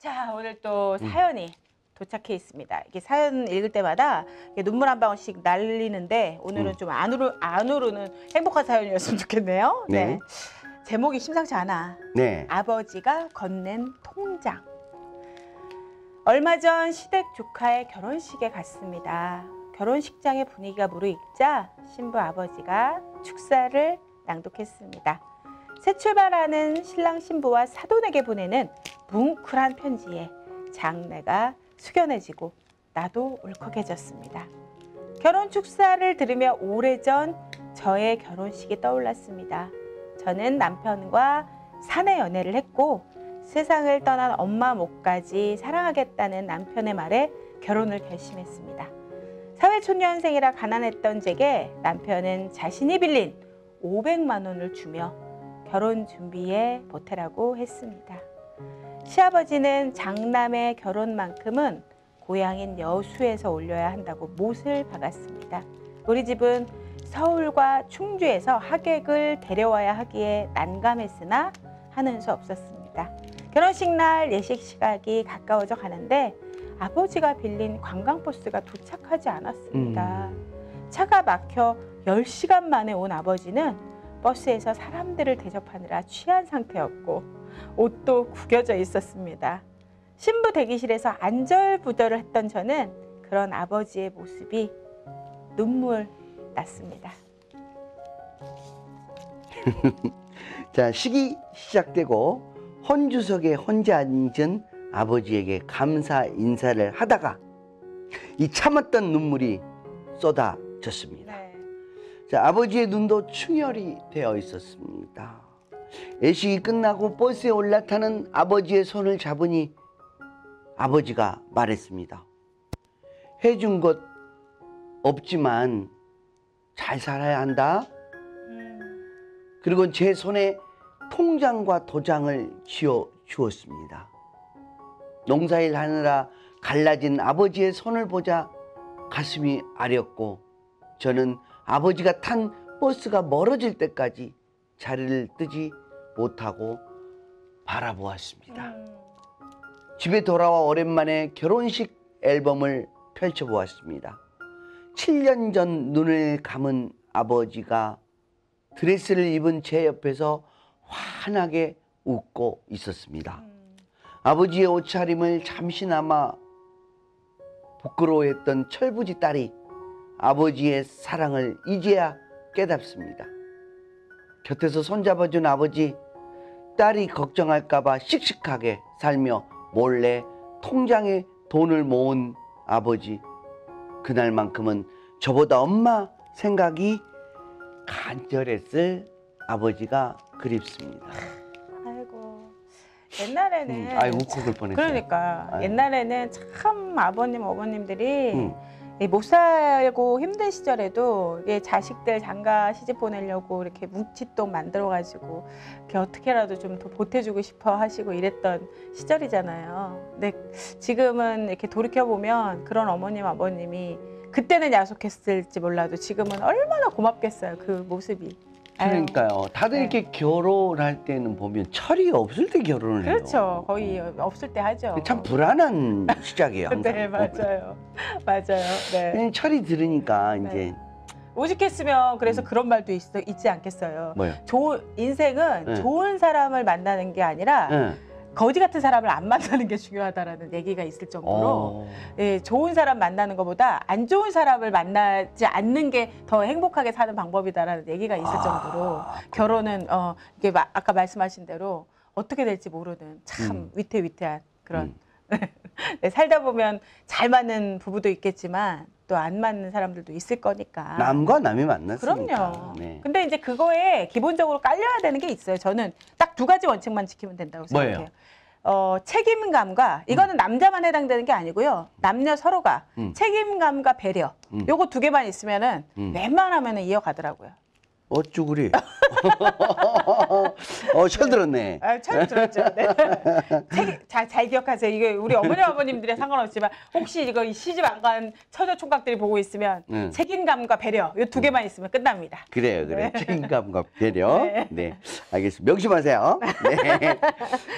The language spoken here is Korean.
자, 오늘 또 사연이 도착해 있습니다. 이게 사연 읽을 때마다 이게 눈물 한 방울씩 날리는데 오늘은 좀 안으로는 행복한 사연이었으면 좋겠네요. 네. 네. 제목이 심상치 않아. 네. 아버지가 건넨 통장. 얼마 전 시댁 조카의 결혼식에 갔습니다. 결혼식장의 분위기가 무르익자 신부 아버지가 축사를 낭독했습니다. 새 출발하는 신랑 신부와 사돈에게 보내는 뭉클한 편지에 장내가 숙연해지고 나도 울컥해졌습니다. 결혼 축사를 들으며 오래전 저의 결혼식이 떠올랐습니다. 저는 남편과 사내 연애를 했고 세상을 떠난 엄마 목까지 사랑하겠다는 남편의 말에 결혼을 결심했습니다. 사회초년생이라 가난했던 제게 남편은 자신이 빌린 500만 원을 주며 결혼 준비에 보태라고 했습니다. 시아버지는 장남의 결혼만큼은 고향인 여수에서 올려야 한다고 못을 박았습니다. 우리 집은 서울과 충주에서 하객을 데려와야 하기에 난감했으나 하는 수 없었습니다. 결혼식 날 예식 시각이 가까워져 가는데 아버지가 빌린 관광버스가 도착하지 않았습니다. 차가 막혀 10시간 만에 온 아버지는 버스에서 사람들을 대접하느라 취한 상태였고 옷도 구겨져 있었습니다. 신부 대기실에서 안절부절을 했던 저는 그런 아버지의 모습이 눈물 났습니다. 자, 식이 시작되고 헌주석에 혼자 앉은 아버지에게 감사 인사를 하다가 이 참았던 눈물이 쏟아졌습니다. 네. 자, 아버지의 눈도 충혈이 되어 있었습니다. 예식이 끝나고 버스에 올라타는 아버지의 손을 잡으니 아버지가 말했습니다. 해준 것 없지만 잘 살아야 한다. 그리고 제 손에 통장과 도장을 쥐어 주었습니다. 농사일 하느라 갈라진 아버지의 손을 보자 가슴이 아렸고 저는 아버지가 탄 버스가 멀어질 때까지 자리를 뜨지 못하고 바라보았습니다. 집에 돌아와 오랜만에 결혼식 앨범을 펼쳐보았습니다. 7년 전 눈을 감은 아버지가 드레스를 입은 제 옆에서 환하게 웃고 있었습니다. 아버지의 옷차림을 잠시나마 부끄러워했던 철부지 딸이 아버지의 사랑을 이제야 깨닫습니다. 곁에서 손잡아준 아버지, 딸이 걱정할까봐 씩씩하게 살며 몰래 통장에 돈을 모은 아버지. 그날만큼은 저보다 엄마 생각이 간절했을 아버지가 그립습니다. 아이고, 옛날에는 아이고, 울컥을 뻔했어요. 그러니까 아이고. 옛날에는 참 아버님 어머님들이 못 살고 힘든 시절에도 자식들 장가 시집 보내려고 이렇게 뭉칫돈 만들어가지고 이렇게 어떻게라도 좀 더 보태주고 싶어 하시고 이랬던 시절이잖아요. 근데 지금은 이렇게 돌이켜보면 그런 어머님 아버님이 그때는 야속했을지 몰라도 지금은 얼마나 고맙겠어요. 그 모습이. 그러니까요. 다들 이렇게 결혼할 때는 보면 철이 없을 때 결혼을 해요. 그렇죠. 거의 없을 때 하죠. 참 불안한 시작이에요. 항상. 네, 맞아요. 맞아요. 네. 그냥 철이 들으니까 이제 오직했으면 그래서 그런 말도 있지 않겠어요. 뭐요? 인생은 좋은 사람을 만나는 게 아니라 거지 같은 사람을 안 만나는 게 중요하다라는 얘기가 있을 정도로 좋은 사람 만나는 것보다 안 좋은 사람을 만나지 않는 게 더 행복하게 사는 방법이다라는 얘기가 있을 정도로 결혼은 이게 아까 말씀하신 대로 어떻게 될지 모르는 참 위태위태한 그런 네, 살다 보면 잘 맞는 부부도 있겠지만 또 안 맞는 사람들도 있을 거니까. 남과 남이 만났으니까. 그럼요. 네. 근데 이제 그거에 기본적으로 깔려야 되는 게 있어요. 저는 딱 2가지 원칙만 지키면 된다고 생각해요. 책임감과 이거는 남자만 해당되는 게 아니고요. 남녀 서로가 책임감과 배려 요거 2개만 있으면은 웬만하면 이어가더라고요. 어쭈 그리. 철 들었네. 잘 들었죠. 네. 잘 기억하세요. 이게 우리 어머니 아버님들에 상관없지만 혹시 이거 시집 안 간 처녀 총각들이 보고 있으면 책임감과 배려 요 2개만 있으면 끝납니다. 그래요, 그래. 네. 책임감과 배려. 네. 네, 알겠습니다. 명심하세요. 네.